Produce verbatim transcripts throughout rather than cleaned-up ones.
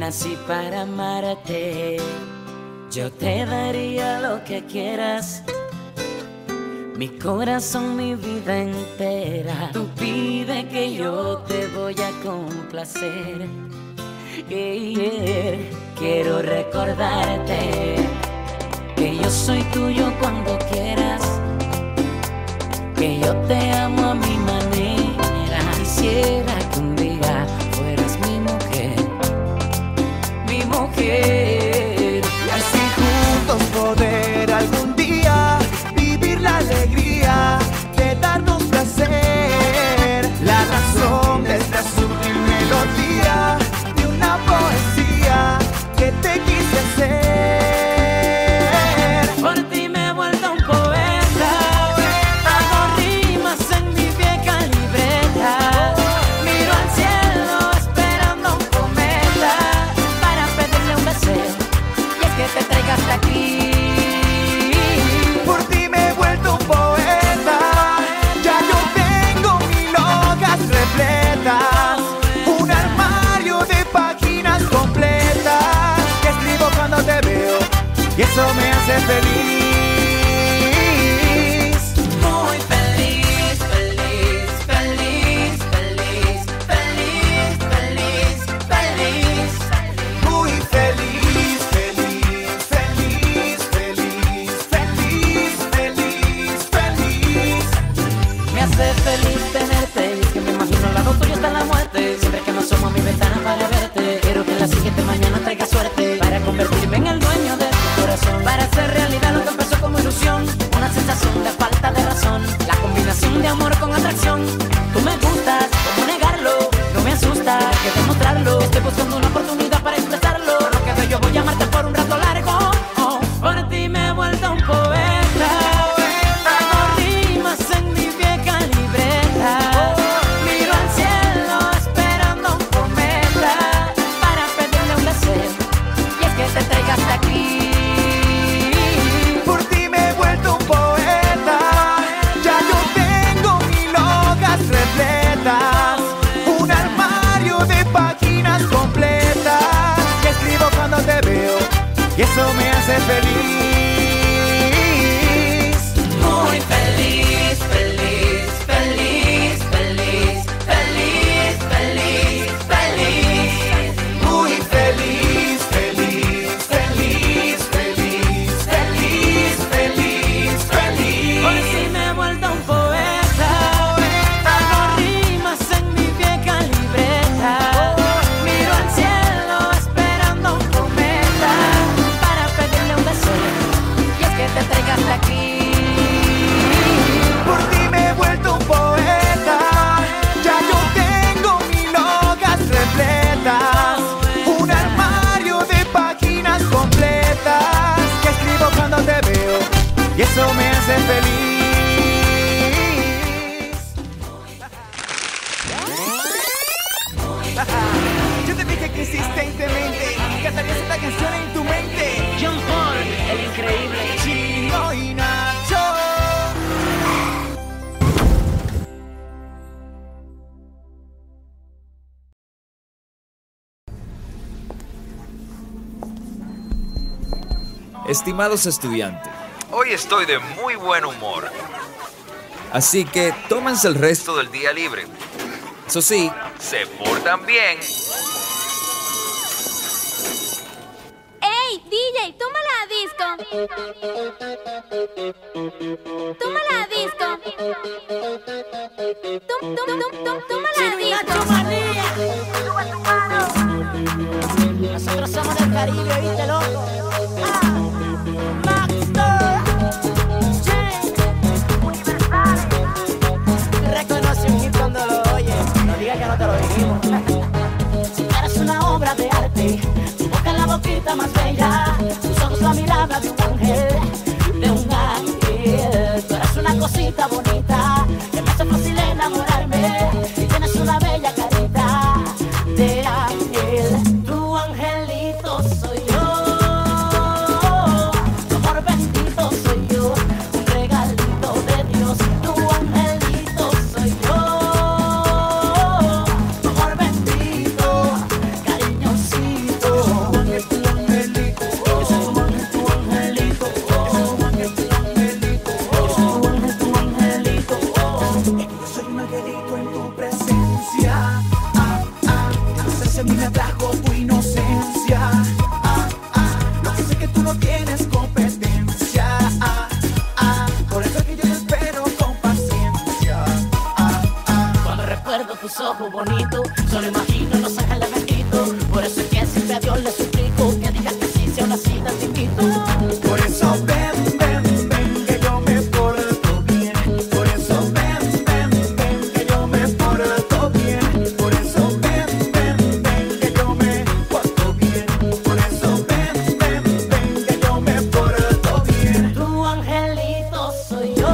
nací para amarte. Yo te daría lo que quieras, mi corazón, mi vida entera. Tú pide que yo te voy a complacer. Yeah, yeah. Quiero recordarte que yo soy tuyo cuando quieras, que yo te amo a mi manera. Quisiera que un día fueras mi mujer, mi mujer. Y así juntos poder algún día vivir la alegría de darnos placer. La razón de esta sublime melodía de una poesía que te quise hacer. Por ti me he vuelto un poeta, hago rimas en mi vieja libreta. Miro al cielo esperando un cometa para pedirle un deseo, y es que te traiga hasta aquí. Por ti me he vuelto un poeta, ya yo tengo mil hojas repletas, un armario de páginas completas que escribo cuando te veo y eso me hace feliz. Muy feliz, feliz, feliz, feliz, feliz, feliz, feliz. Muy feliz, feliz, feliz, feliz, feliz, feliz, feliz. Me hace feliz tenerte, y es que me imagino al lado tuyo está la muerte. Siempre que me asomo a mi ventana para verte, quiero que en la siguiente mañana traiga suerte para convertirme en el dueño de tu corazón, para hacer realidad lo que empezó como ilusión, una sensación de falta de razón, la combinación de amor con atracción. Tú me gustas, ¿cómo negarlo? No me asusta, hay que demostrarlo. Estoy buscando una oportunidad para expresarlo. Por lo que veo yo voy a amarte por un rato largo. Oh, por ti me he vuelto un poeta, hago rimas en mi vieja libreta. Miro al cielo esperando un cometa para pedirle un deseo, y es que te traiga hasta aquí. Por ti me he vuelto un poeta, ya yo tengo mil hojas repletas, un armario de páginas completas que escribo cuando te veo y eso me hace feliz. Muy feliz, feliz, feliz, feliz, feliz, feliz, feliz. Muy feliz, feliz, feliz, feliz, feliz, feliz, feliz. Por si me he vuelto un poeta, hago rimas en mi vieja libreta. Miro al cielo esperando un cometa para pedirle un deseo, y es que te traiga hasta aquí. Por ti me he vuelto un poeta, ya yo tengo mil hojas repletas, un armario de páginas completas que escribo cuando te veo y eso me hace feliz. Yo te dije que insistentemente cantarías esta canción en tu mente. John Paul, el increíble. Chino y Nacho. Estimados estudiantes, hoy estoy de muy buen humor. Así que tómense el resto del día libre. Eso sí, se portan bien. ¡Ey, D J! ¡Toma la disco! ¡Toma la disco! ¡Tum, tum, tum, tum! ¡Toma la disco! Nosotros somos del Caribe, ¿viste, loco? Ah, Maxtor, reconoce un hit cuando lo oye, no digas que no te lo dijimos. Si eres una obra de arte, tu boca es la boquita más bella, tus ojos la mirada de un ángel, de un ángel. Tú eres una cosita bonita que me hace fácil enamorarme, y tienes una bella carita de ángel. Tu angelito soy yo, tu amor bendito soy yo, un regalito de Dios. Tu angelito soy yo, tu amor bendito, cariñosito. Si a mí me atrajo tu inocencia, ah, ah, lo que sé que tú no tienes competencia, ah, ah, por eso es que yo te espero con paciencia, ah, ah. Cuando recuerdo tus ojos bonitos, solo imagino los ángeles benditos. Por eso es que siempre a Dios le suplico que digas que sí, sea una cita te invito. Por eso ven, ven, ven, que yo me porto bien. Por eso ven, ven, ven, que yo me porto bien. Por eso ven, ven, ven, que yo me porto bien. Por eso ven, ven, ven, que yo me porto bien. Tu angelito soy yo,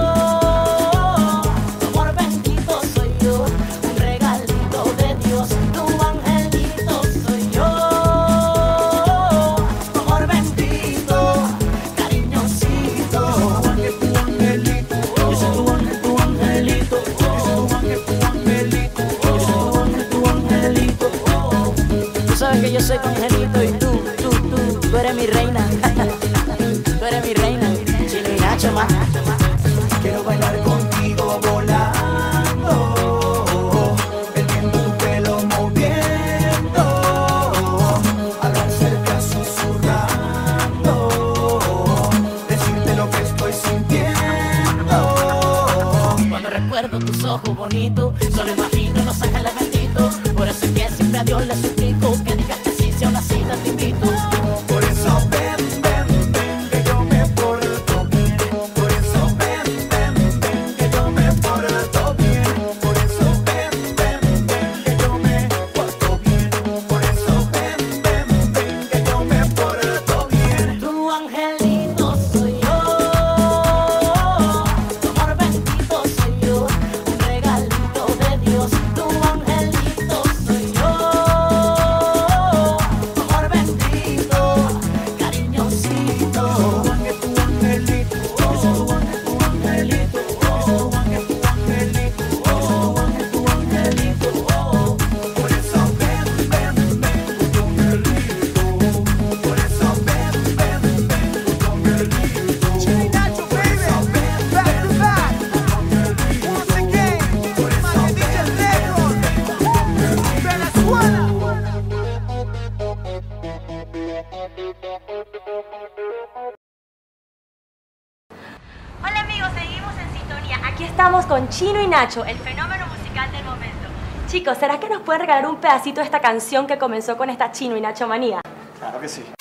tu amor bendito soy yo, un regalito de Dios. Tu angelito soy yo, tu amor bendito, cariñosito. Tu angelito, yo soy tu ángel, tu angelito. Yo soy tu ángel, tu angelito. Yo soy tu ángel, tu angelito. Tú sabes que yo soy tu angelito y tú, tú, tú, tú eres mi reina. Tú eres mi reina, Chino y Nacho más. Quiero bailar contigo volando, el viento tu pelo moviendo, hablar cerca susurrando, decirte lo que estoy sintiendo. Cuando recuerdo tus ojos bonitos, solo imagino los ángeles benditos. Por eso es que siempre a Dios le suplico que digas que sí, sea una cita te invito. Por eso ven, ven, ven, que yo me porto bien. Por eso ven, ven, ven, que yo me porto bien. Por eso ven, ven, ven, que yo me porto bien. Por eso ven, ven, ven, que yo me porto bien. Tu angelito soy yo, tu amor bendito soy yo, un regalito de Dios. Tu angelito soy yo, tu amor bendito, cariñosito. Tu ángel, tu angelito. Yo soy tu ángel, tu angelito. Yo soy tu ángel, tu angelito. Yo soy tu ángel, tu angelito. Por eso ven, ven, ven, tu angelito. Por eso ven, ven, ven, tu angelito. Chino y Nacho, baby. Back to back. Once again. Por eso ven, Venezuela. Hola amigos, seguimos en sintonía. Aquí estamos con Chino y Nacho, el fenómeno musical del momento. Chicos, ¿será que nos pueden regalar un pedacito de esta canción que comenzó con esta Chino y Nacho manía? Claro que sí.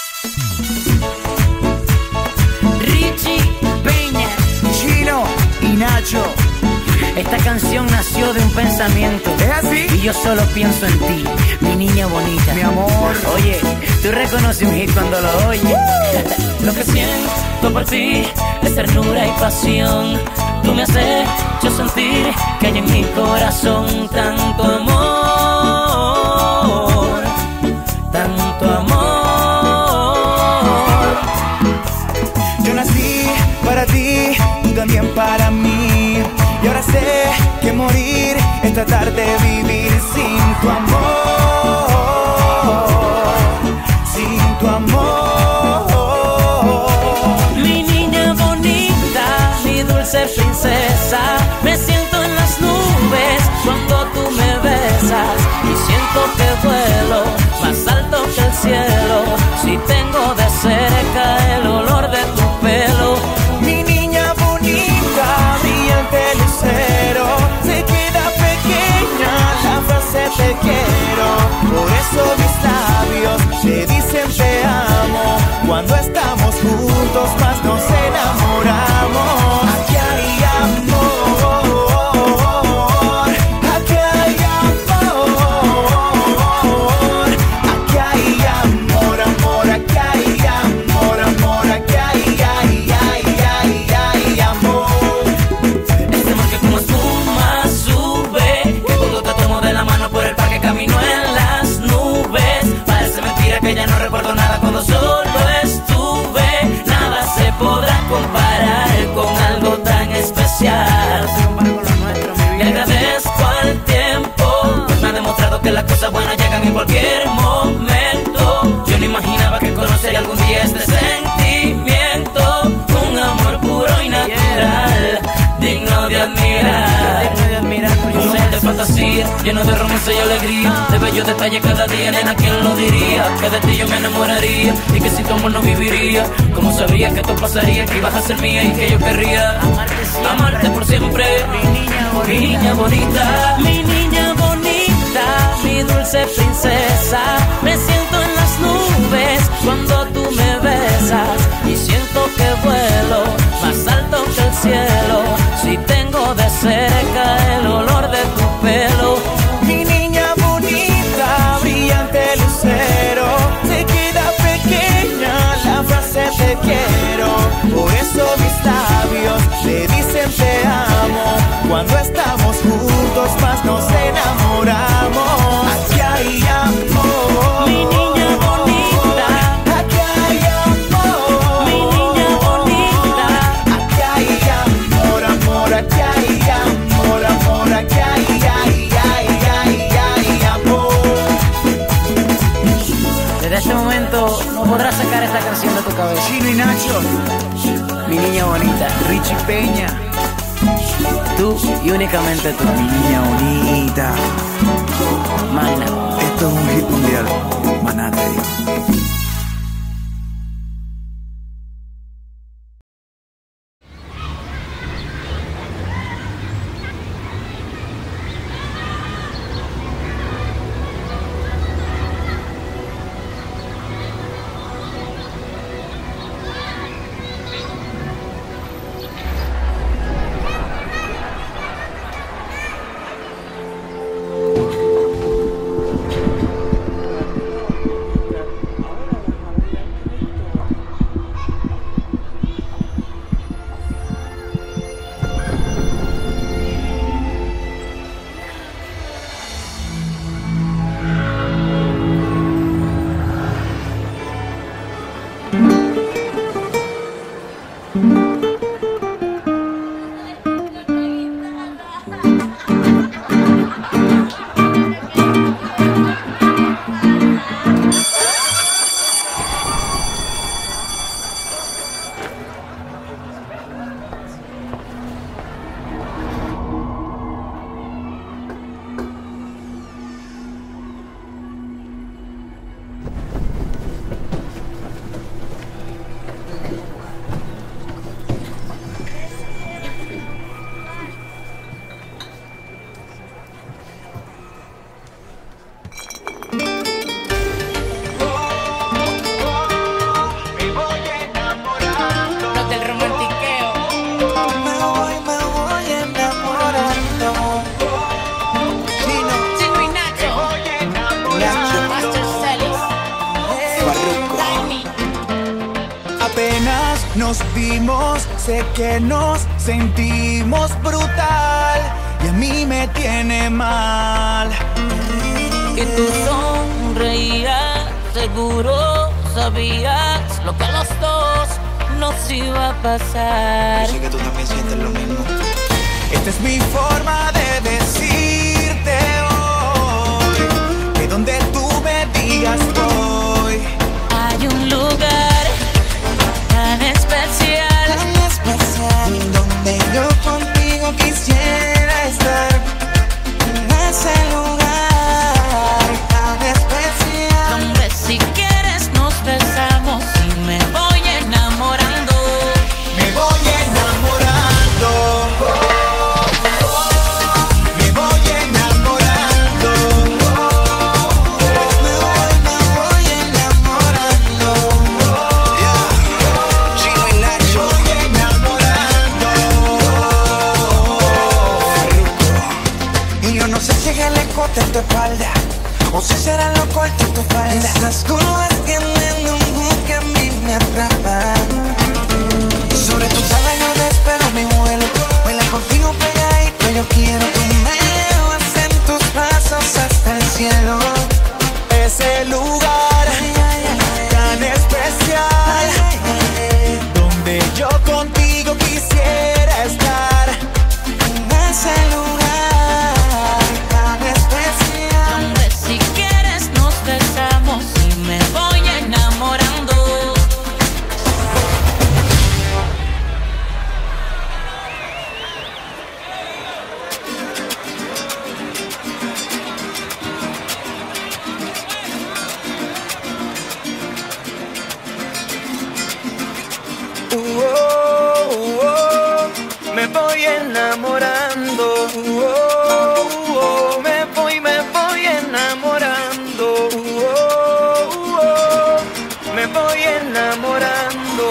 Richie Peña, Chino y Nacho. esta canción nació de un pensamiento. ¿Es así? Y yo solo pienso en ti, mi niña bonita. Mi amor. Oye, tú reconoces un hit cuando lo oyes. Lo que siento por ti es ternura y pasión. Tú me has hecho sentir que hay en mi corazón tanto amor, tanto amor. Yo nací para ti, tú también para mí. Y ahora sé que morir es tratar de vivir sin tu amor, sin tu amor. Mi niña bonita, mi dulce princesa, me siento en las nubes cuando tú me besas y siento que vuelo más alto que el cielo si tengo de cerca el olor de tu pelo. Mi niña bonita, brillante lucero, se queda pequeña la frase te quiero. Por eso mis labios te dicen te amo. Cuando estamos juntos más nos enamoramos. Aquí hay amor, aquí hay amor, aquí hay amor, amor, aquí hay amor, amor, aquí hay, ay, ay, ay, ay, amor. Este amor que como espuma sube, que cuando te tomo de la mano por el parque camino en las nubes. Parece mentira que ya no recuerdo nada cuando solo estuve. Nada se podrá comparar con algo tan especial. Le agradezco al tiempo, pues me ha demostrado que las cosas buenas llegan en cualquier momento. Yo no imaginaba que conocería algún día este sentimiento, un amor puro y natural, digno de admirar. Un ser de fantasía, lleno de romance y alegría, de bellos detalles cada día, nena, ¿quién lo diría? Que de ti yo me enamoraría y que si tu amor no viviría. Como sabía que esto pasaría, que ibas a ser mía y que yo querría amarte, siempre, amarte por siempre. Mi niña bonita, mi niña bonita, mi niña bonita, mi dulce princesa. Me siento en las nubes cuando tú me besas y siento que vuelo más alto que el cielo si tengo de cerca el olor de tu pelo. Mi niña bonita, brillante lucero, se queda pequeña la frase te quiero. Por eso mis labios le dicen te amo. Cuando estamos juntos más nos enamoramos. Aquí hay amor. Mi niña bonita, aquí hay amor. mi niña bonita. Aquí hay amor, amor, aquí hay amor, amor, aquí hay, ay, ay, ay, ay, amor. Desde este momento no podrás sacar esta canción de tu cabeza. Chino y Nacho, mi niña bonita, Richie Peña, Tú y únicamente tú. mi niña bonita. Magna. Esto es un hit mundial, maná te digo. Nos vimos, sé que nos sentimos brutal y a mí me tiene mal. Y tú sonreías, seguro sabías lo que a los dos nos iba a pasar. Yo sé que tú también sientes lo mismo. Esta es mi forma de decirte hoy que donde tú me digas voy. Hay un lugar tan especial, Tan especial, donde yo contigo quisiera estar. En ese lugar tan especial, donde si quieres nos besamos y me voy enamorando. me voy enamorando. Oh, oh, oh, me voy enamorando. Oh, oh, me voy, me voy enamorando. Oh, yeah. Chino y Nacho, Me voy enamorando. y yo no sé si es el escote en tu espalda o si será lo corto en tu falda. Esas curvas tienen un hook que a mí me atrapa. Sobre tu sala yo despego mi vuelo, baila contigo pegadito, yo quiero. Tú me llevas en tus brazos hasta el cielo. Ese lugar tan especial, donde yo contigo quisiera estar. En ese lugar tan especial, Donde si quieres nos besamos y me voy enamorando. voy enamorando. Oh, oh, oh, me voy, me voy enamorando. Oh, oh, oh, me voy enamorando.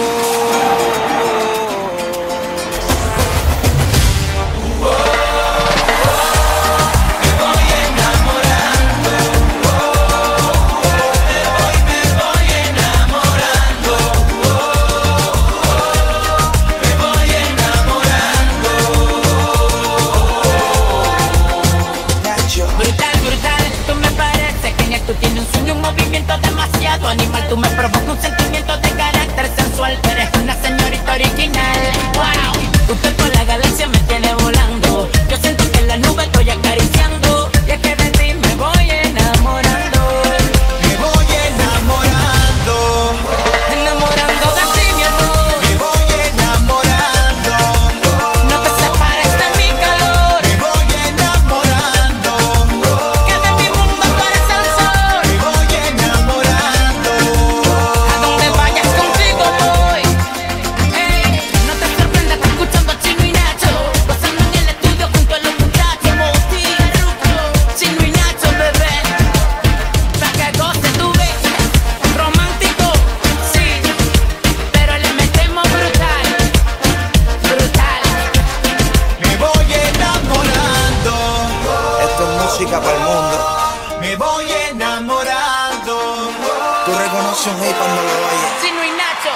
Demasiado animal, tú me provocas un sentimiento de carácter sensual. Eres una señorita original. Wow, usted por la galaxia me tiene volando. Yo siento que en la nube estoy acariciando. Y es que de ti me voy enamorando. Me voy enamorando. Enamorando de ti, mi amor. Me voy enamorando. No te separes de mi calor. Me voy enamorando. Que de mi mundo tú eres el sol. Me voy enamorando. A donde vayas contigo voy. Ey, no te sorprendas escuchando a Chino y Nacho, gozando en el estudio junto a los muchachos. Chino y Nacho, bebé, pa' que goce tu vida. Romántico, sí, pero le metemos brutal, brutal. Me voy enamorando. Esto es música para el mundo. Me voy enamorando. Tú reconoces un hit cuando lo oyes. Chino y Nacho.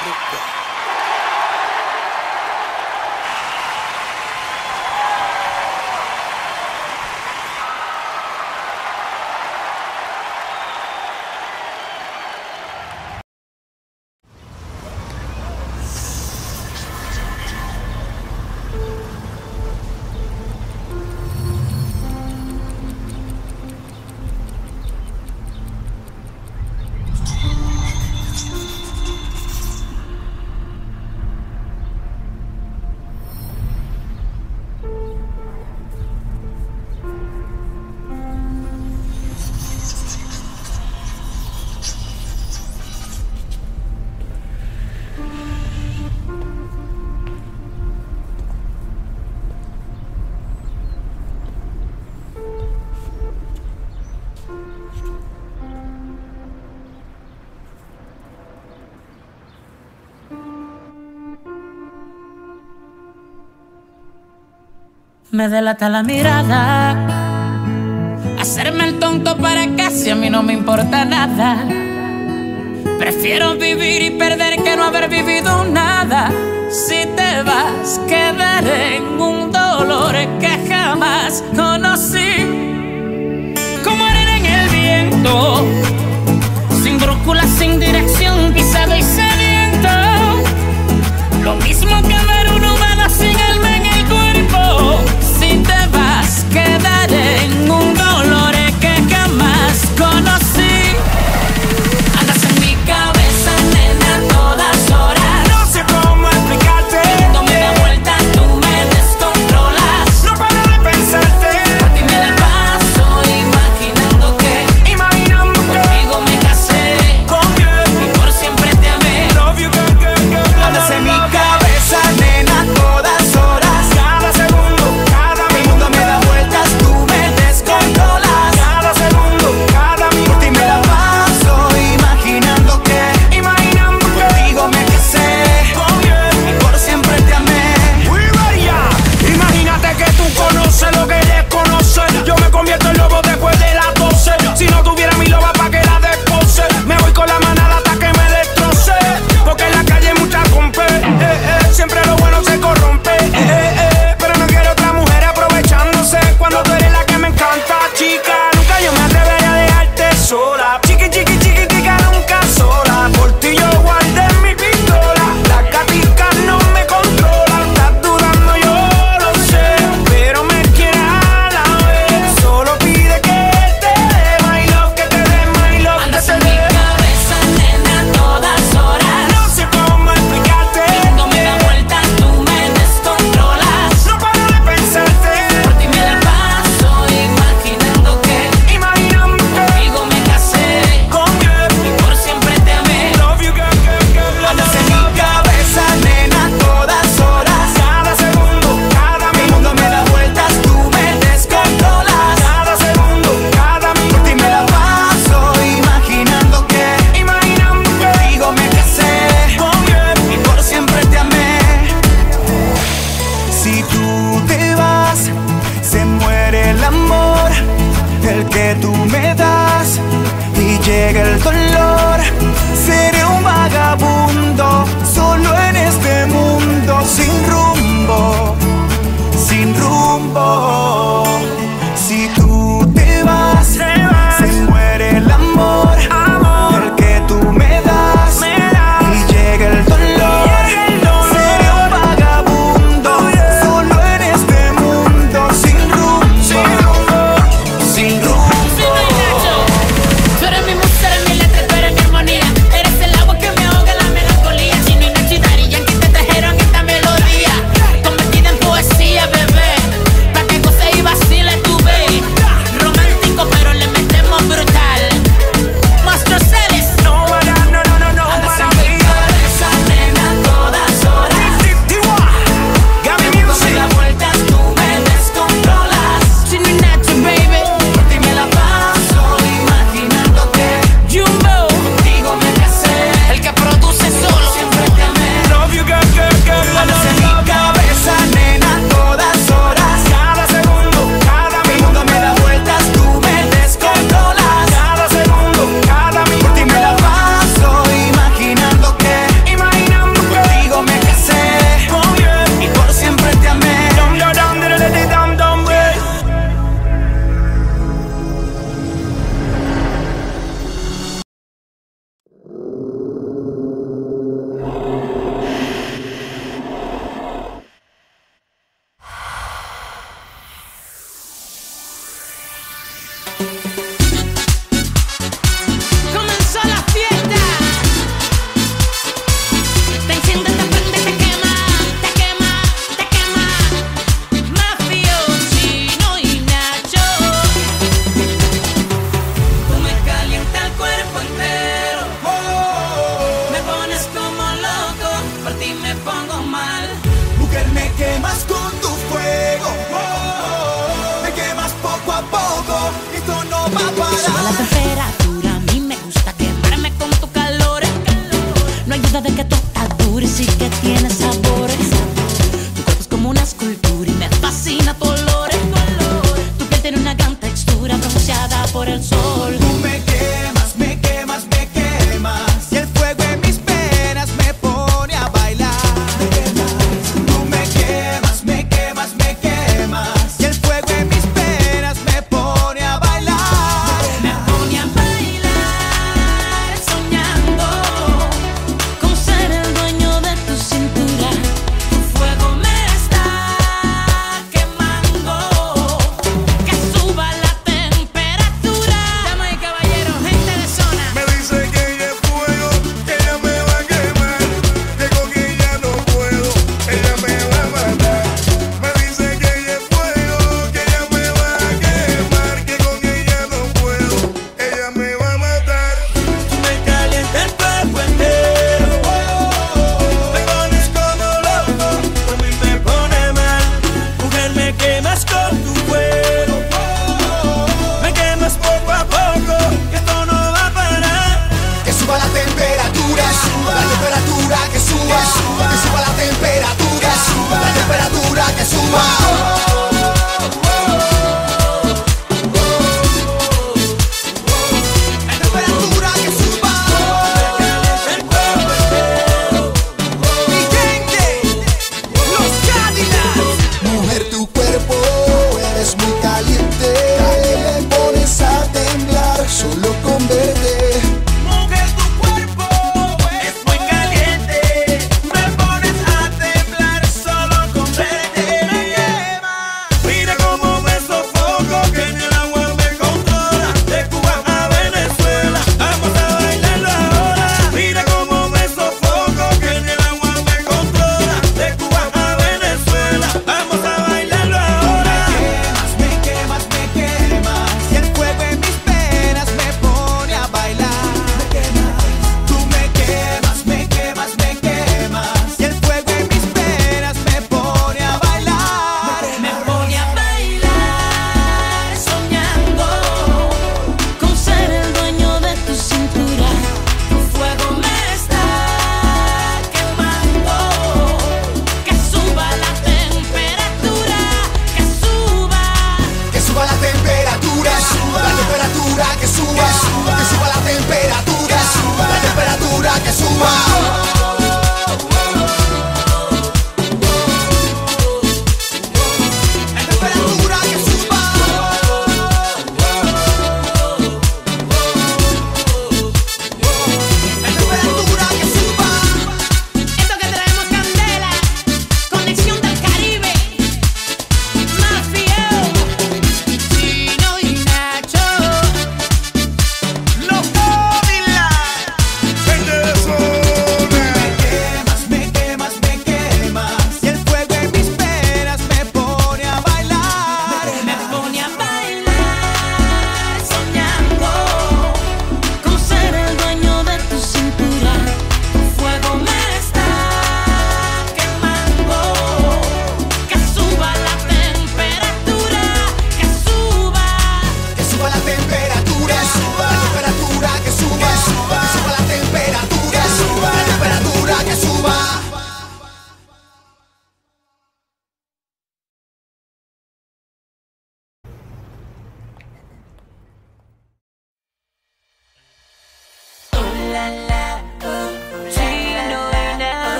Me delata la mirada, hacerme el tonto para casi a mí no me importa nada. Prefiero vivir y perder que no haber vivido nada. Si te vas, quedaré en un dolor que jamás conocí. Como arena en el viento, sin brújula, sin dirección, pisado y sediento. Lo mismo que ver un humano sin alma en el cuerpo. Si te vas, quedaré en un dolor que jamás conocí. Andas en mi cabeza, nena, a todas horas. No sé cómo explicarte. No me da vuelta, tú me descontrolas. No paro de llegue el dolor, seré un vagabundo, solo en este mundo, sin rumbo, sin rumbo. Si tú te vas, se muere el amor, el que tú me das, y llega el dolor, seré un vagabundo, solo en este mundo, sin rumbo, sin rumbo. Tú eres mi musa, eres mi letra, tú eres mi armonía. Eres el agua que me ahoga la melancolía. Chino y Nacho y Daddy Yankee te trajeron esta melodía, convertida en poesía, bebé, pa' que goce y vacile tu baby. Romántico pero le metemos brutal. Monstruo Celis. No, no, no, no, no, Andas en mi cabeza, nena, a todas horas. Gaby Cuando me Music. das vueltas tú me descontrolas. Chino y Nacho, baby, por ti me la paso imaginándote. Jumbo, contigo me casé. El que produce solo, siempre te amé. Love you, girl, girl, girl. Andas en mi cabeza, nena, todas horas. Cada segundo, cada minuto me da vueltas, tú me descontrolas. Cada segundo, cada minuto. Por ti me la paso imaginando que, imaginando que contigo me casé. Oh, yeah. Y por siempre te amé. Dum, dum, dum, dum, dum, dum, dum, yeah. Comenzó la fiesta. Te enciende, te prende, te quema, te quema, te quema. Mafio, Chino y Nacho. Tú me calientas el cuerpo entero. Me pones como loco, por ti me pongo mal. Mujer, me quemas con tu fuego, me quemas poco a poco, esto no va a Sube la parar. temperatura, a mí me gusta quemarme con tu calor. No hay duda de que tú estás dura y sí que tienes sabores. Tu cuerpo es como una escultura y me fascina tu olor. Tu piel tiene una gran textura bronceada por el sol. Tú me quemas, me quemas, me quemas, y el fuego en mis venas me pone a bailar. Tú me quemas, me quemas, me quemas, y el fuego en mis venas me pone a bailar. Me pone a bailar soñando con ser el dueño de tu cintura. Tu fuego me está quemando, que suba la temperatura. Damas y caballeros, gente de zona. Me dice que ella es fuego, que ella me va a quemar, que con ella no puedo, ella me va a matar. Me dice que ella es fuego, que ella me va a quemar, que con ella no puedo, ella me va a matar. Tú me calientas el cuerpo entero, me pones como loco, por mí me pone mal. Mujer, me quemas con tu fuego, me quemas poco a poco, que esto no va a parar. Que suba la temperatura, la temperatura que suba, que suba la temperatura, la temperatura que suba. La temperatura que suba. El cuerpo entero. Mi gente, los Cadillacs. Mujer, tu cuerpo eres muy caliente, me pones a temblar solo con verte. Mujer, tu cuerpo es muy caliente, me pones a temblar solo con verte. Me quemas,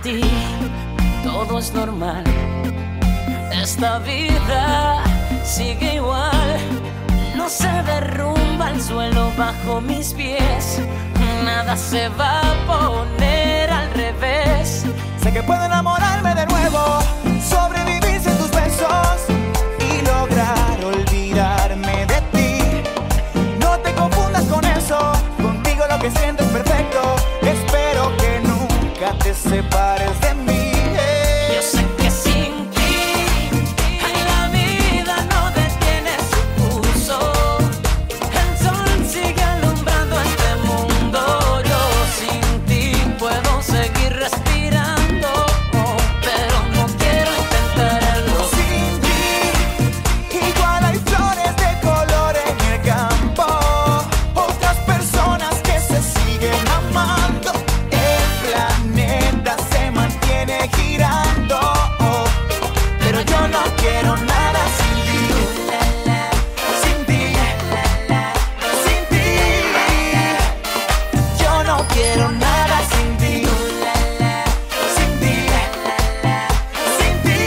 ti todo es normal. Esta vida sigue igual, no se derrumba el suelo bajo mis pies, nada se va a poner al revés. Sé que puedo enamorarme de nuevo, sobrevivir sin tus besos y lograr olvidarme de ti. No te confundas con eso, contigo lo que siento es perfecto. Espero que nunca te separes de mí. Yo sé que sin ti ay, la vida no detiene su curso. El sol sigue alumbrando este mundo. Yo sin ti puedo seguir respirando, oh, pero no quiero intentarlo. Sin ti, igual hay flores de color en el campo, otras personas que se siguen amando. El planeta se mantiene girando, oh, pero yo no quiero nada sin ti. Sin ti, sin ti, yo no quiero nada sin ti. Sin ti, sin ti,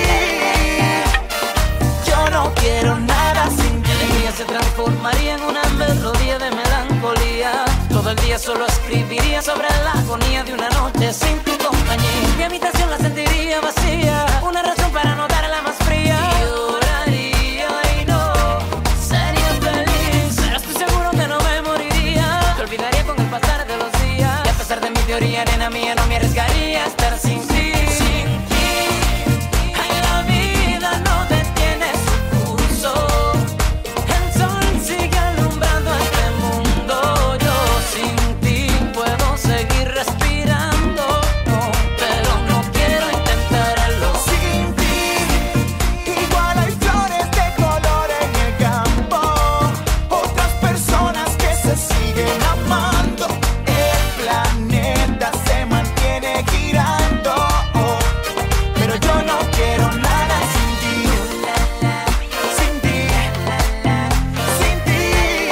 yo no quiero nada sin ti. El día se transformaría en una melodía de melancolía. Todo el día solo escribiría sobre la agonía de una noche sin tu compañía. Mi habitación la sentiría vacía, una razón para no darla más fría. Lloraría y no sería feliz, pero estoy seguro que no me moriría. Te olvidaría con el pasar de los días, y a pesar de mi teoría, nena mía, no me arriesgaría a estar sin ti. Sin ti, ay, la vida no detiene su curso. El sol sigue alumbrando este mundo. Yo sin ti puedo seguir respirando, oh, pero no quiero intentarlo. Sin ti, igual hay flores de color en el campo, otras personas que se siguen amando. El planeta se mantiene girando, oh, pero yo no quiero nada sin ti. Sin ti, sin ti,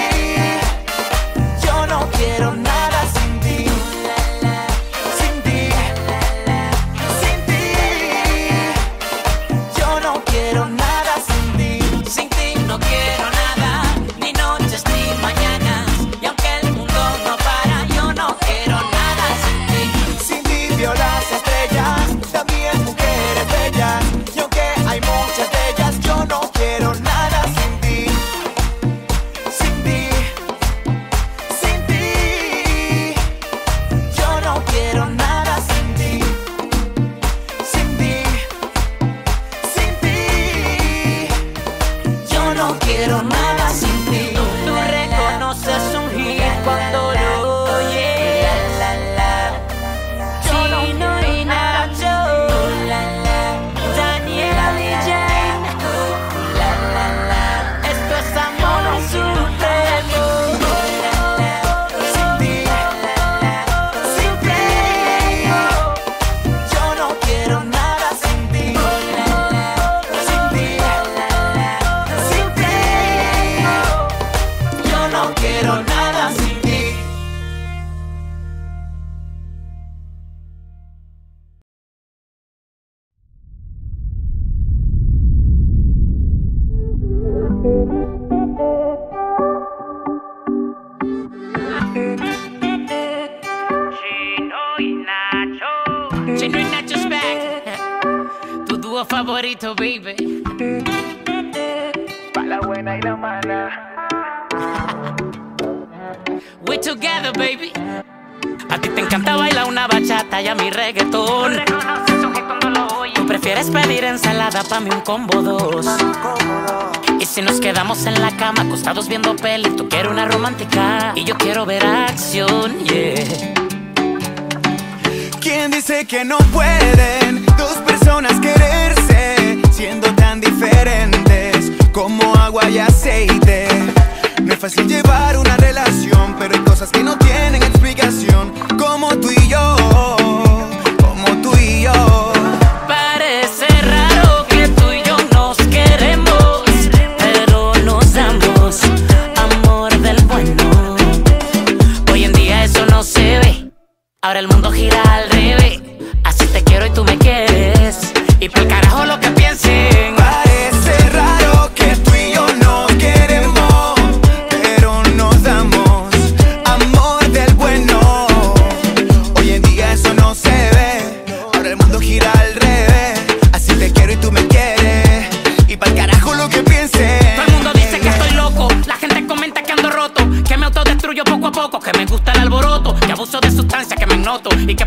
yo no quiero nada sin ti. Sin ti, sin ti, yo no quiero nada sin ti. Sin ti no quiero nada, ni noches ni mañanas. Y aunque el mundo no para, yo no quiero nada sin ti. Sin ti veo las estrellas, también mujeres bellas, y aunque hay muchas de ellas, yo no quiero nada sin ti. Sin ti, sin ti, yo no quiero nada sin ti. Sin ti, sin ti, yo no quiero nada sin ti. Tú reconoces un hit cuando lo oyes. Chino y Nacho, Daniela y Jane. Esto es amor supremo. Sin ti, sin ti, yo no quiero nada sin ti. Sin ti, sin ti, yo no quiero nada sin ti. Chino y Nacho's back. Tu dúo favorito, baby. Pa' la buena y la mala. We together, baby. A ti te encanta bailar una bachata y a mi reggaetón. Reconoces un hit cuando lo oyes. Tú prefieres pedir ensalada, pa' mí un combo dos. Y si nos quedamos en la cama acostados viendo peli, tú quieres una romántica y yo quiero ver acción, yeah. ¿Quién dice que no pueden dos personas quererse siendo tan diferentes como agua y aceite? No es fácil llevar una relación, pero hay cosas que no tienen explicación, como tú y yo, como tú y yo. Parece raro que tú y yo nos queremos, pero nos damos amor del bueno. Hoy en día eso no se ve, ahora el mundo gira al revés. Así te quiero y tú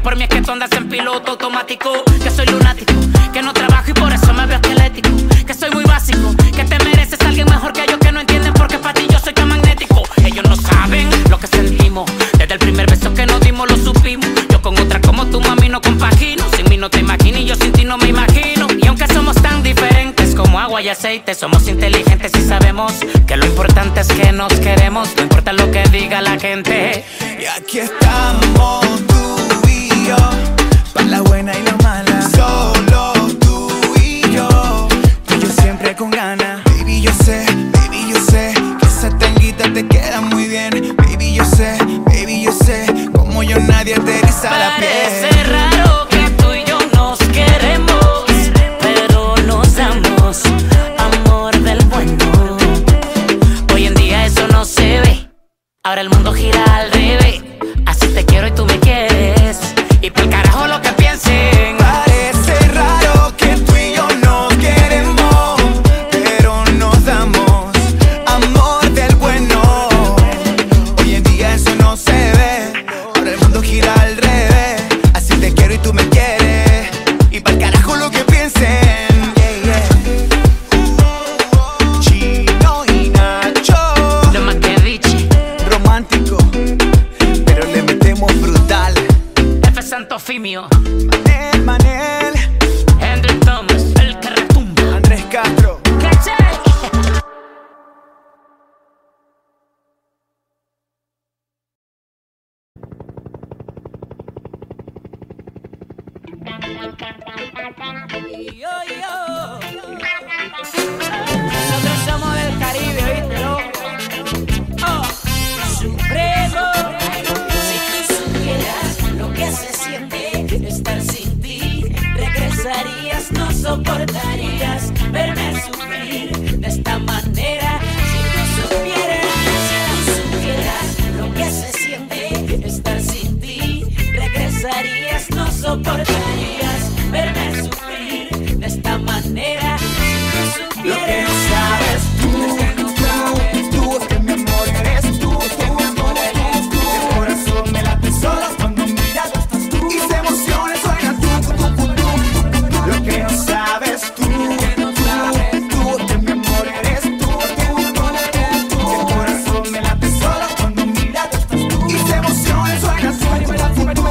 por mí es que tú andas en piloto automático. Que soy lunático, que no trabajo y por eso me veo esquelético. Que soy muy básico, que te mereces a alguien mejor que yo. Que no entienden porque para ti yo soy tan magnético. Ellos no saben lo que sentimos. Desde el primer beso que nos dimos lo supimos. Yo con otra como tu mami no compagino. Sin mí no te imaginas y yo sin ti no me imagino. Y aunque somos tan diferentes como agua y aceite, somos inteligentes y sabemos que lo importante es que nos queremos. No importa lo que diga la gente. Y aquí estamos tú y yo, pa' la buena y la mala. Solo tú y yo, tú y yo siempre con ganas. Baby, yo sé, baby, yo sé que esa tanguita te queda muy bien. Baby, yo sé, baby, yo sé, como yo nadie te eriza la piel. Parece raro que tú y yo nos queremos, pero nos damos amor del bueno. Hoy en día eso no se ve, ahora el mundo gira al revés. Así te quiero y tú me quieres, y por carajo lo que piensen. Parece raro que tú y yo nos queremos, pero nos damos amor del bueno. Hoy en día eso no se ve, ahora el mundo gira al revés. Así te quiero y tú me quieres, y pa'l carajo lo que piensen. Yeah, yeah. Chino y Nacho, Lo más que diche, romántico, pero le metemos brutal. F. Santofimio, Manel, Manel, Hendrik Thomas, el que retumba. Andrés Castro. Nosotros somos del Caribe, ¿viste, loco? Oh, Supremo. Si tú supieras lo que se siente estar sin ti, regresarías, no soportarías verme sufrir de esta manera. Si tú supieras, si tú supieras lo que se siente estar sin ti, regresarías, no soportarías verme sufrir de esta manera. Si tú Lo que supieras. no sabes tú, tú, tú, es que mi amor eres tú, tú, tú, tú. El corazón me late solo cuando mira no estás tú, y se emociona y suena tú, tú, tú, tú. Lo que no sabes tú, tú, tú, es que mi amor eres tú, tú, tú, tú. El corazón me late solo cuando mira no estás tú, y se emociona y suena tú, tú, tú, tú, tú.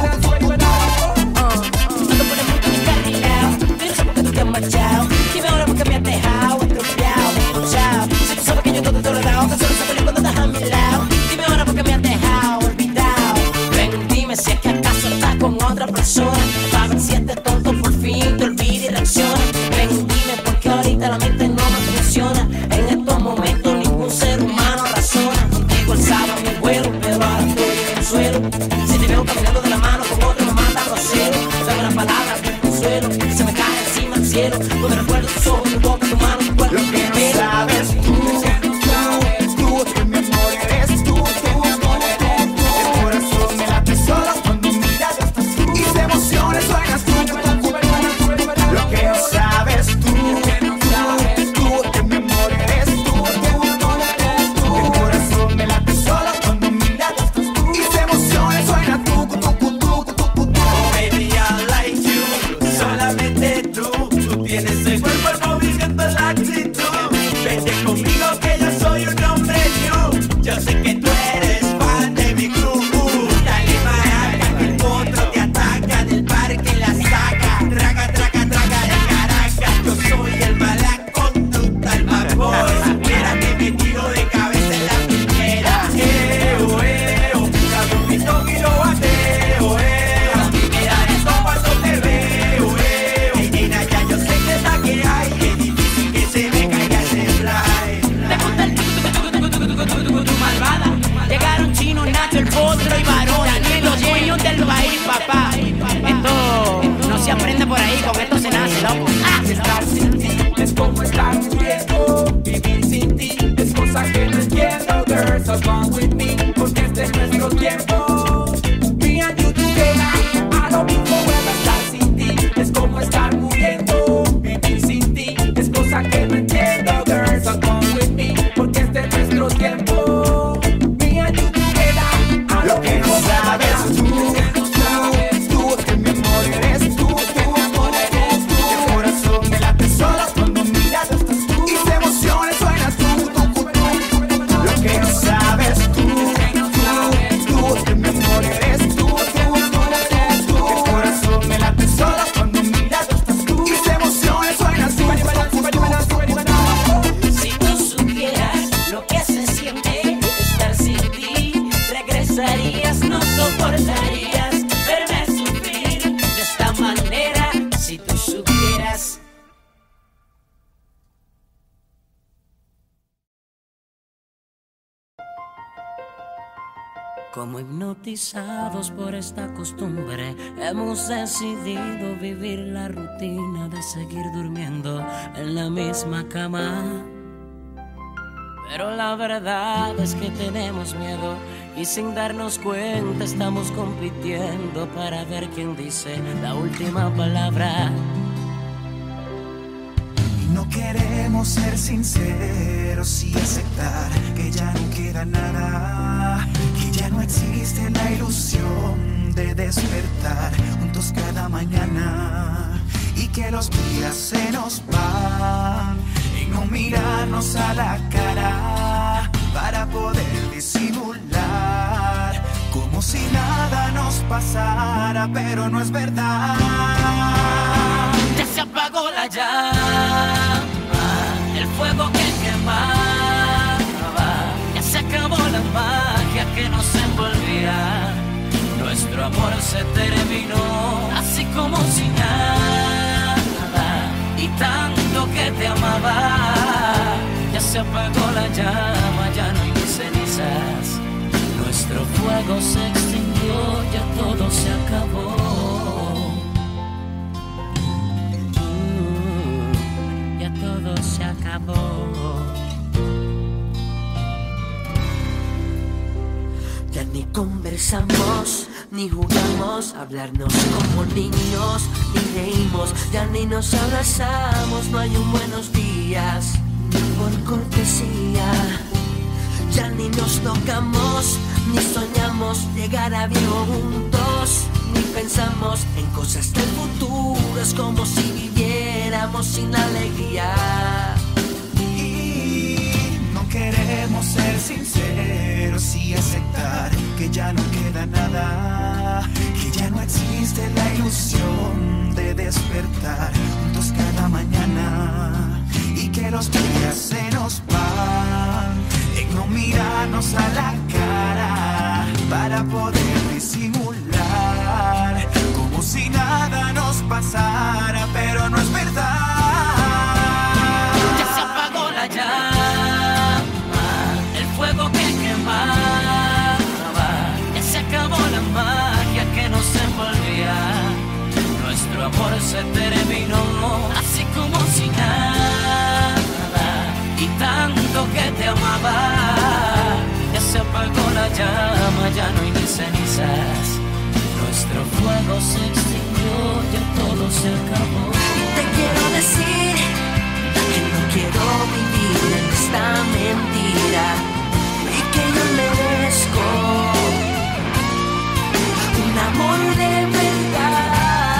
Cuando ponemos tu encarrilado, yo no sé por qué tú te has marchado. Dime ahora por qué me has dejado estropeado, escuchado. Si tú sabes que yo todo te lo he dado, que solo se feliz cuando estás a mi lado. Dime ahora por qué me has dejado olvidado. Ven, dime si es que acaso estás con otra persona, para ver si este tonto por fin te olvida y reacciona. Ven, dime por qué ahorita la mente no me funciona. En estos momentos ningún ser humano razona. Contigo alzaba mi vuelo, pero ahora estoy en el suelo. Si te veo caminando de la mano con otro me manda grosero. Dame una palabra de consuelo, se me cae encima el cielo. Cuando recuerdo tus ojos, tu boca, tu mano, tu cuerpo, Lo tu que no pelo. sabes tú, tú, tú, pensarías, no soportarías verme sufrir de esta manera si tú supieras. Como hipnotizados por esta costumbre, hemos decidido vivir la rutina de seguir durmiendo en la misma cama. Pero la verdad es que tenemos miedo y sin darnos cuenta estamos compitiendo para ver quién dice la última palabra. No queremos ser sinceros y aceptar que ya no queda nada, que ya no existe la ilusión de despertar juntos cada mañana y que los días se nos van y no mirarnos a la cara para poder disimular como si nada nos pasara, pero no es verdad. Ya se apagó la llama, el fuego que quemaba, ya se acabó la magia que nos envolvía. Nuestro amor se terminó así como si nada, y tanto que te amaba. Ya se apagó la llama, ya no hay ni cenizas. Nuestro fuego se extinguió, ya todo se acabó. Todo se acabó. Ya ni conversamos, ni jugamos a hablarnos como niños, ni reímos, ya ni nos abrazamos, no hay un buenos días, ni por cortesía. Ya ni nos tocamos, ni soñamos llegar a viejo juntos, ni pensamos en cosas del futuro, es como si viviéramos sin la alegría. Y no queremos ser sinceros y aceptar que ya no queda nada, que ya no existe la ilusión de despertar juntos cada mañana y que los días se nos van en no mirarnos a la cara para poder disimular como si nada nos pasara, pero no es verdad. Ya se apagó la llama, el fuego que quemaba, ya se acabó la magia que nos envolvía. Nuestro amor se terminó así como si nada, y tanto que te amaba. Ya se apagó la llama, ya no hay ni cenizas. Nuestro fuego se extinguió, ya todo se acabó. Y te quiero decir que no quiero vivir en esta mentira y que yo merezco un amor de verdad.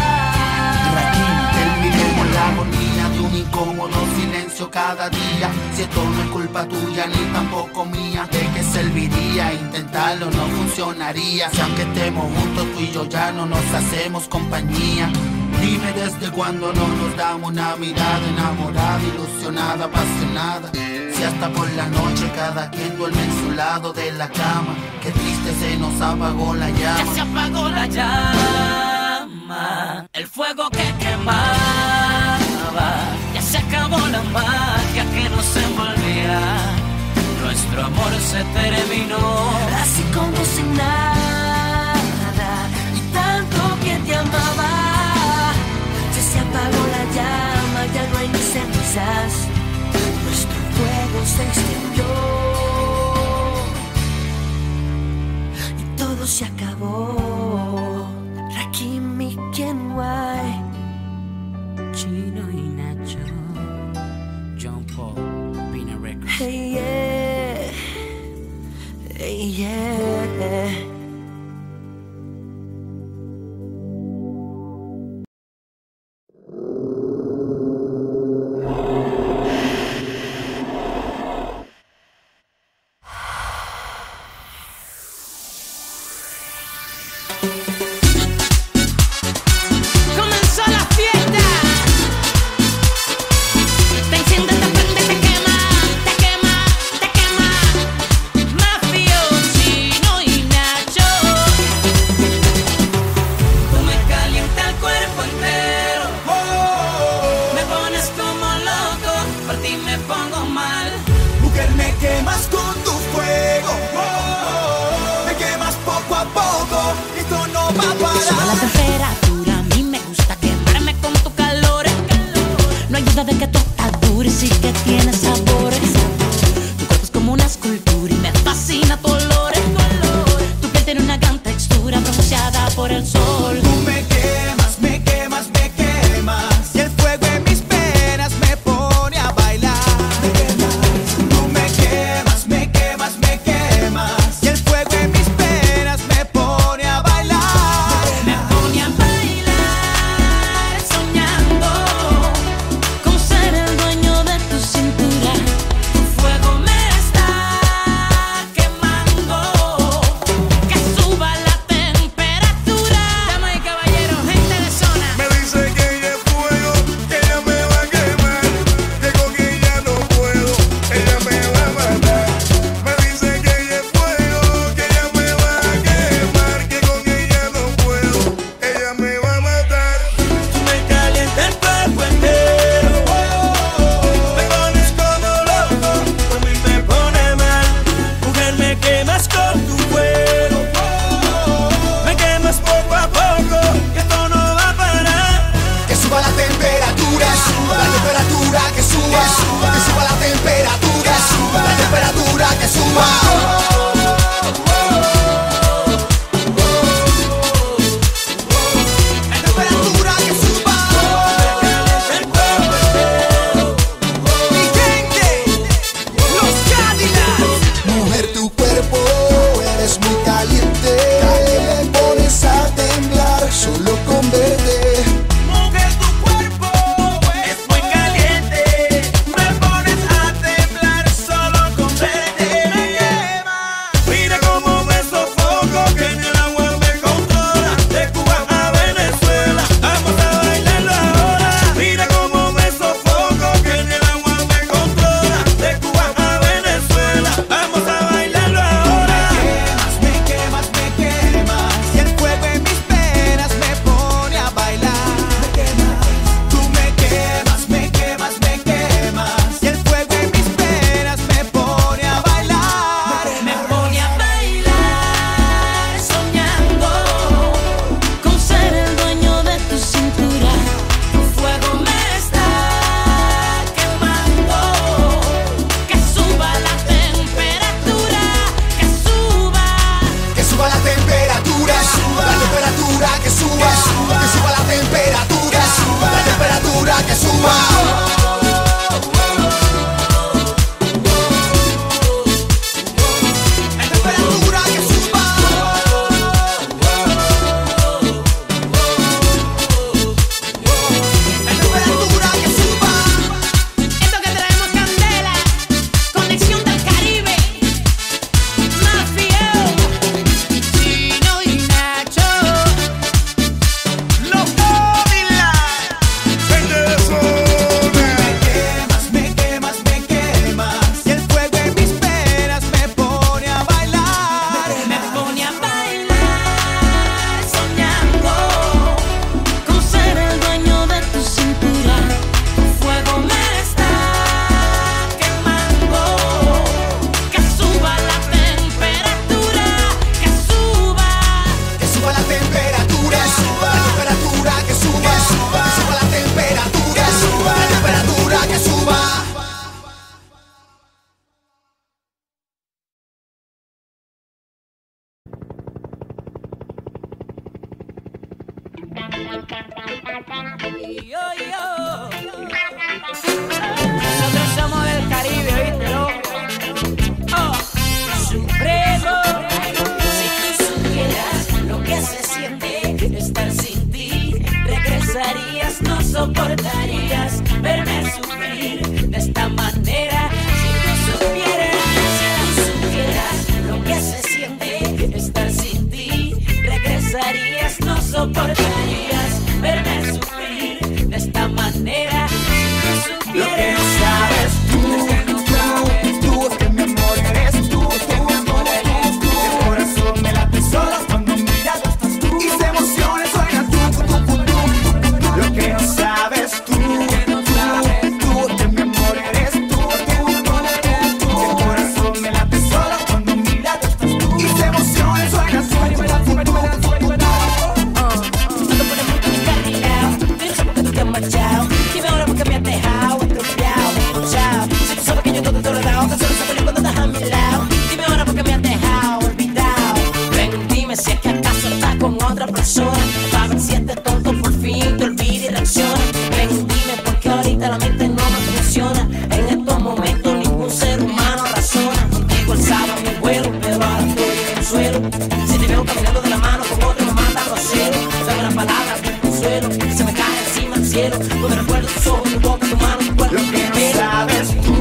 Terminemos la agonía de un incómodo silencio cada día. Si esto no es culpa tuya ni tampoco mía, ¿de qué serviría? Intentarlo no funcionaría. Si aunque estemos juntos tú y yo ya no nos hacemos compañía. Dime desde cuándo no nos damos una mirada enamorada, ilusionada, apasionada. Si hasta por la noche cada quien duerme en su lado de la cama. Qué triste se nos apagó la llama. Ya se apagó la llama, el fuego que quemaba. Ya se acabó la magia que nos envolvía. Nuestro amor se terminó así como si nada, y tanto que te amaba. Ya se apagó la llama, ya no hay ni cenizas. Nuestro fuego se extinguió y todo se acabó. Rakim y Kenway, Chino y Nacho, John Paul, Pina Records. Hey yeah, hey yeah. Mafiosi, no Nosotros somos del Caribe, ¿viste, loco? Oh, Supremo. Si tú supieras lo que se siente estar sin ti, regresarías, no soportarías verme sufrir de esta manera. Si tú supieras, si tú supieras lo que se siente estar sin ti, regresarías, no soportarías verme sufrir de esta manera. Si tú Lo que no supieras. sabes tú, tú, tú, que mi amor eres tú, tú, tú, tú. El corazón me late solo cuando mira estás tú. Y se emociona, suena tú, tú, tú, tú. Lo que no sabes tú, tú, tú, que mi amor eres tú, tú, tú, tú. El corazón me late solo cuando mira estás tú. Y se emociona, suena tú, tú, tú, tú, tú. Cuando ponemos tu encarrilado, yo no sé por qué tú te has marchado. Dime ahora por qué me has dejado estropeado, escuchado. Si tú sabes que yo todo te lo he dado, tan solo se feliz cuando estás a mi lado. Dime ahora por qué me has dejado olvidado. Ven, dime si es que acaso estás con otra persona, para ver si este tonto por fin te olvida y reacciona. Ven, dime por qué ahorita la mente no me funciona. En estos momentos ningún ser humano razona. Contigo alzaba mi vuelo, pero ahora estoy en el suelo. Si te veo caminando de la mano con otro me manda a los cielos. Sabe las palabras del consuelo, se me cae encima el cielo. Cuando recuerdo tus ojos, tu boca, tu mano, tu cuerpo, Lo tu que no pelo. sabes tú,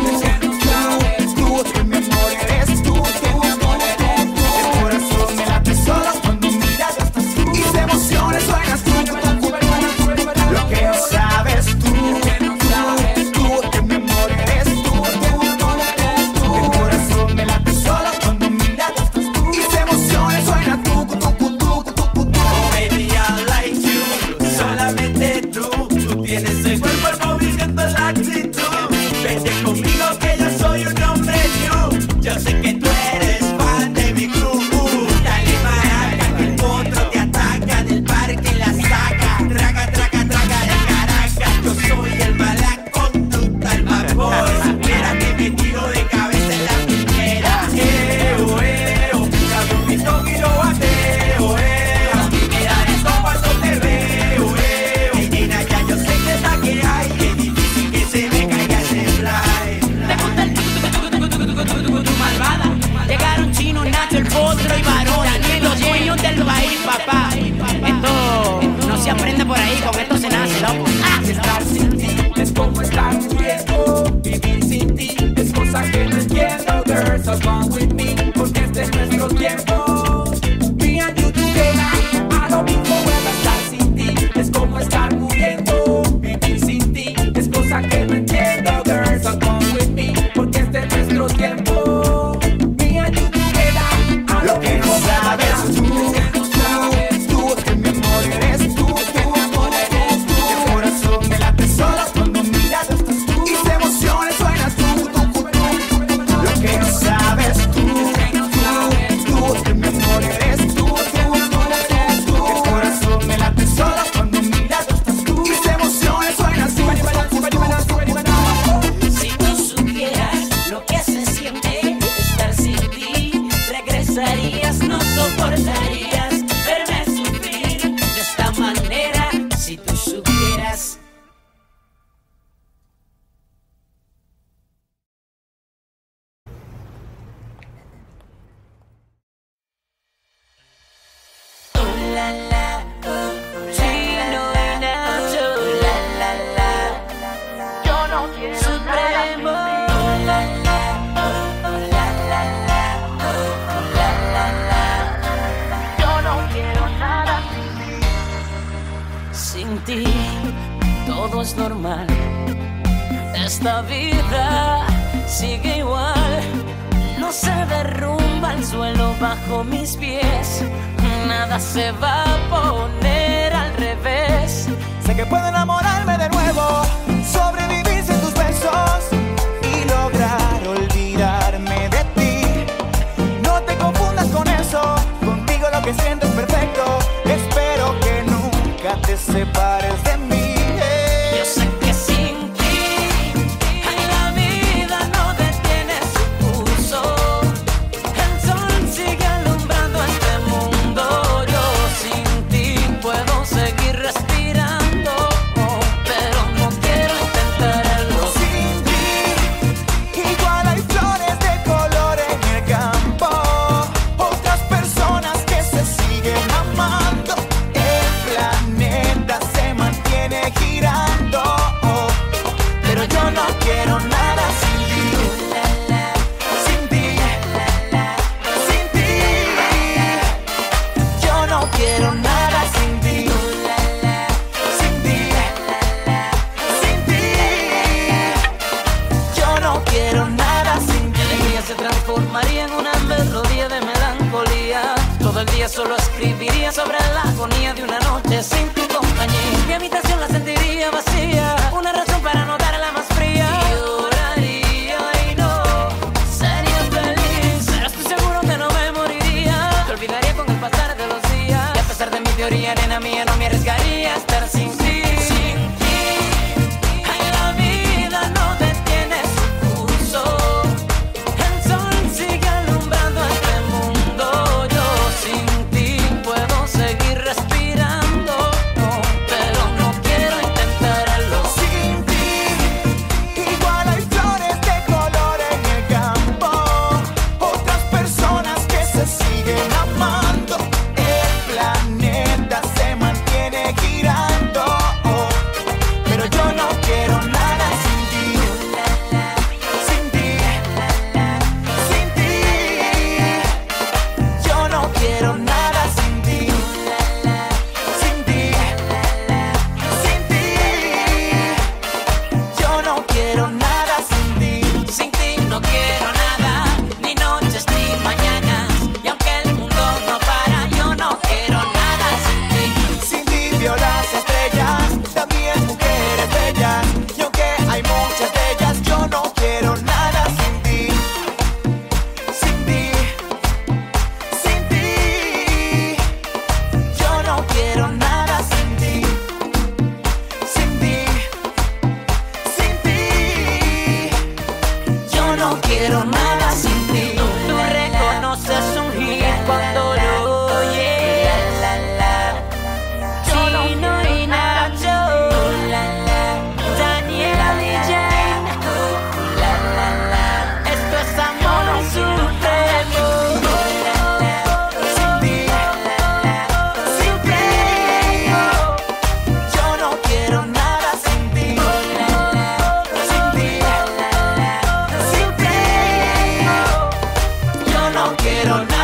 tú, tú, que mi amor eres tú, tú, tú, tú. El corazón me late solo cuando miras estás tú. Y se emociona, suena tú, tú, tú, tú. Lo que no sabes tú, tú, tú, que mi amor eres tú, tú, tú, tú. El corazón me late solo cuando miras estás tú. Y se emociona, suena tú, tú, tú, tú, tú, tú, tú. Baby, I like you, solamente tú. Tú tienes el cuerpo, el movimiento, la actitud. Vete conmigo que yo soy un hombre new. Yo sé que tú eres fan de mi club. Dale maraca que el potro te ataca. Del parque la saca. Traga, traga, traga de Caracas. Yo soy el mala conducta, el vapor. Espera que me tiro de cabeza en la primera. Eo, eo, ya mi toque y lo bateo, eo. Mira esto cuando te veo, eo. Ey, nena, ya yo sé que es la que hay. Es difícil que se me caiga ese fly. Te gusta el tucu, tucu, tucu, tucu, tucu, tucu, tucu, tu malvada. Llegaron Chino, Nacho, el Potro y Varón, los dueños del país, papá. Esto no se aprende por ahí, con esto se nace, loco. Ah. Estar sin ti es como estar muriendo. Vivir sin ti es cosa que no entiendo. Girl, so come with me, porque este es nuestro tiempo. Me and you together, a lo mismo vuelve a estar sin ti. Es como estar muriendo. Vivir sin ti es cosa que no entiendo. Girl, so come with me, porque este es nuestro tiempo. Me and you together, a Lo que no sabes tú, tú, tú, que mi amor eres tú, tú, tú, tú. El corazón me late solo cuando miras estás tú. Y se emociona, suena tú, tú, tú, tú. Lo que no sabes tú, tú, tú, que mi amor eres tú, tú, tú, tú. El corazón me late solo cuando miras estás tú. Y se emociona, suena tú, tú, tú, tú. Si tú supieras lo que se siente estar sin ti, regresarías, no soportarías verme sufrir de esta manera. Si tú supieras. Oh, la, la, oh, Chino y Nacho, la, la, la. Yo no quiero Supremo. Oh, la, la, oh, oh, la, la, la, oh, oh, la, la, la. Yo no quiero nada sin ti. Sin ti todo es normal. Esta vida sigue igual. No se derrumba el suelo bajo mis pies. Nada se va a poner al revés. Sé que puedo enamorarme de nuevo, sobrevivir sin tus besos y lograr olvidarme de ti. No te confundas con eso, contigo lo que siento es perfecto. Espero que nunca te separes de mí. Yo sé que sin ti ay, la vida no detiene su curso. El sol sigue alumbrando este mundo. Yo sin ti puedo seguir respirando. ahogaría en una melodía de melancolía. Todo el día solo escribiría sobre la agonía de una noche sin tu compañía. Mi habitación la sentiría vacía, una razón para no darla más fría. Y lloraría y no sería feliz, pero estoy seguro que no me moriría. Te olvidaría con el pasar de los días, y a pesar de mi teoría, nena mía, no me arriesgaría a estar sin ti. Sin ti, ay, la vida no detiene su curso. El sol sigue alumbrando este mundo. Yo sin ti puedo seguir respirando, no, pero no quiero intentarlo. Sin ti, igual hay flores de color en el campo, otras personas que se siguen amando. El planeta se mantiene girando, oh, pero yo no quiero nada sin ti. Sin ti, sin ti, yo no quiero nada sin ti. Sin ti, sin ti, yo no quiero nada sin ti. Sin ti no quiero nada, ni noches ni mañanas. Y aunque el mundo no para, yo no quiero nada sin ti. Sin ti veo las estrellas, también mujeres bellas, y aunque hay muchas de ellas, yo no quiero nada sin ti. Sin ti, sin ti, yo no quiero nada sin ti. Sin ti, sin ti, yo no quiero nada sin ti. Tú reconoces un hit cuando lo oyes. Chino y Nacho, Daniela D J. Esto es amor supremo. Sin ti, sin ti, yo no quiero nada sin ti. Sin ti, sin ti, Yo no quiero nada.